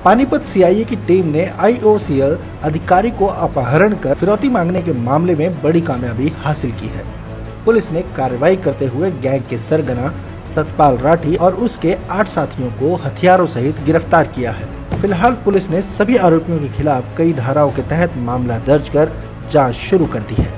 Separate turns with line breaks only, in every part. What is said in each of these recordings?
Panipat CIA की team ने IOCL अधिकारी को अपहरण कर फिरौती मांगने के मामले में बड़ी कामयाबी हासिल की है। पुलिस ने कार्रवाई करते हुए गैंग के सरगना सतपाल राठी और उसके 8 साथियों को हथियारों सहित गिरफ्तार किया है। फिलहाल पुलिस ने सभी आरोपियों के खिलाफ कई धाराओं के तहत मामला दर्ज कर जाँच शुरू कर दी है।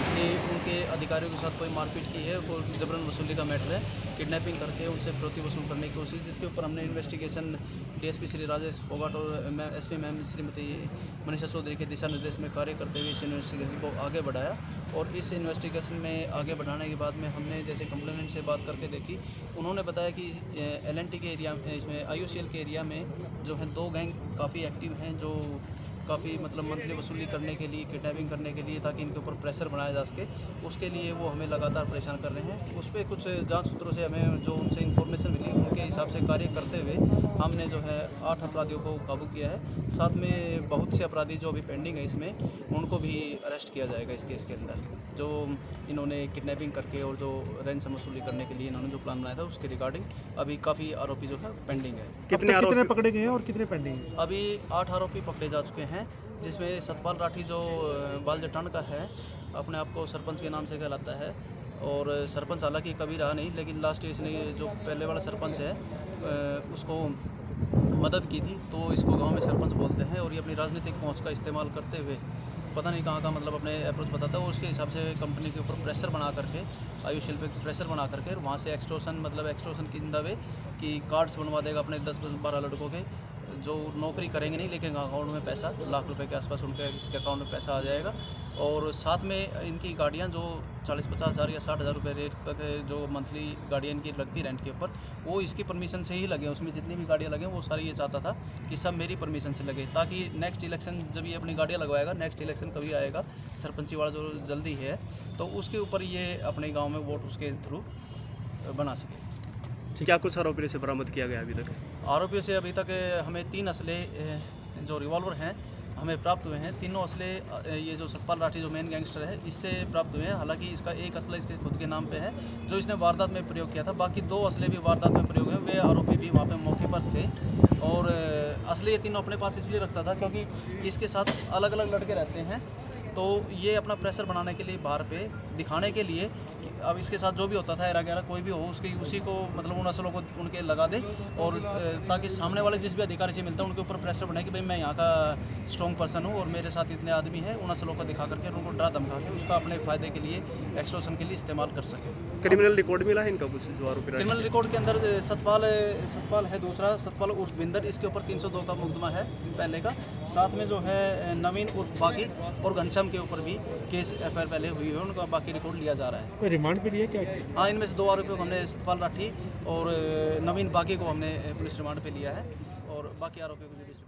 अधिकारियों के साथ कोई मारपीट की है और जबरन वसूली का मैटर है, किडनैपिंग करके उनसे फिरौती वसूल करने की कोशिश, जिसके ऊपर हमने इन्वेस्टिगेशन डीएसपी श्री राजेश फोगाट और एसपी मैम श्रीमती मनीषा चौधरी के दिशा निर्देश में कार्य करते हुए इस इन्वेस्टिगेशन को आगे बढ़ाया। और इस इन्वेस्टिगेशन में आगे बढ़ाने के बाद में हमने जैसे कंप्लेनेंट से बात करके देखी, उन्होंने बताया कि LNT के एरिया में, इसमें IOCL के एरिया में जो है 2 गैंग काफ़ी एक्टिव हैं, जो काफ़ी मतलब मंथली वसूली करने के लिए, किडनैपिंग करने के लिए, ताकि इनके ऊपर प्रेशर बनाया जा सके, उसके लिए वो हमें लगातार परेशान कर रहे हैं। उस पर कुछ जांच सूत्रों से हमें जो उनसे इन्फॉर्मेशन मिली, उनके हिसाब से कार्य करते हुए हमने जो है 8 अपराधियों को काबू किया है। साथ में बहुत से अपराधी जो अभी पेंडिंग है इसमें, उनको भी अरेस्ट किया जाएगा इस केस के अंदर। जो इन्होंने किडनैपिंग करके और जो रैंसम वसूली करने के लिए इन्होंने जो प्लान बनाया था, उसके रिगार्डिंग अभी काफ़ी आरोपी जो है पेंडिंग है।
कितने पकड़े गए हैं और कितने पेंडिंग है?
अभी 8 आरोपी पकड़े जा चुके हैं, जिसमें सतपाल राठी जो बालजटान का है, अपने आप को सरपंच के नाम से कहलाता है, और सरपंच हालांकि कभी रहा नहीं, लेकिन लास्ट इसने जो पहले वाला सरपंच है उसको मदद की थी, तो इसको गांव में सरपंच बोलते हैं। और ये अपनी राजनीतिक पहुंच का इस्तेमाल करते हुए पता नहीं कहाँ का मतलब अपने अप्रोच बताता है, और उसके हिसाब से कंपनी के ऊपर प्रेशर बना करके, IOCL पे प्रेशर बना करके वहाँ से एक्सटॉर्शन की वे कि कार्ड्स बनवा देगा अपने 10-12 लड़कों के, जो नौकरी करेंगे नहीं, लेकिन अकाउंट में पैसा लाख रुपए के आसपास उनके इसके अकाउंट में पैसा आ जाएगा। और साथ में इनकी गाड़ियाँ जो 40-50 हज़ार या 60 हज़ार रुपये रेट तक जो मंथली गाड़ियाँ इनकी लगती रेंट के ऊपर, वो इसकी परमिशन से ही लगे। उसमें जितनी भी गाड़ियाँ लगे वो सारी ये चाहता था कि सब मेरी परमिशन से लगे, ताकि नेक्स्ट इलेक्शन जब ये अपनी गाड़ियाँ लगवाएगा, नेक्स्ट इलेक्शन कभी आएगा सरपंची वाला जो जल्दी है, तो उसके ऊपर ये अपने गाँव में वोट उसके थ्रू बना सके।
क्या कुछ आरोपियों से बरामद किया गया अभी तक?
आरोपियों से अभी तक हमें 3 असले जो रिवॉल्वर हैं हमें प्राप्त हुए हैं। तीनों असले ये जो सतपाल राठी जो मेन गैंगस्टर है, इससे प्राप्त हुए हैं। हालांकि इसका एक असला इसके खुद के नाम पे है, जो इसने वारदात में प्रयोग किया था। बाकी 2 असले भी वारदात में प्रयोग हुए, वे आरोपी भी वहाँ पे मौके पर थे। और असले ये तीनों अपने पास इसलिए रखता था क्योंकि इसके साथ अलग अलग लड़के रहते हैं, तो ये अपना प्रेशर बनाने के लिए, बाहर पे दिखाने के लिए, अब इसके साथ जो भी होता था, एरा कोई भी हो, उसी को मतलब उन असलों को उनके लगा दे, और ताकि सामने वाले जिस भी अधिकारी से मिलता है उनके ऊपर प्रेशर बनाए कि भाई मैं यहाँ का स्ट्रॉन्ग पर्सन हूँ और मेरे साथ इतने आदमी हैं, उन असलों को दिखा करके उनको डरा धमका के उसका अपने फ़ायदे के लिए, एक्सटॉर्शन के लिए इस्तेमाल कर सके।
क्रिमिनल रिकॉर्ड मिला है इनका कुछ? जो आरोपी
क्रिमिनल रिकॉर्ड के अंदर सतपाल है दूसरा, सतपाल उर्फ बिंदर, इसके ऊपर 302 का मुकदमा है पहले का। साथ में जो है नवीन उर्फ बागी और घनश्याम के ऊपर भी केस FIR पहले हुई है, उनका बाकी रिकॉर्ड लिया जा रहा है।
रिमांड पे लिया क्या?
हाँ, इनमें से 2 आरोपियों को हमने, सतपाल राठी और नवीन बागी को हमने पुलिस रिमांड पे लिया है, और बाकी आरोपियों को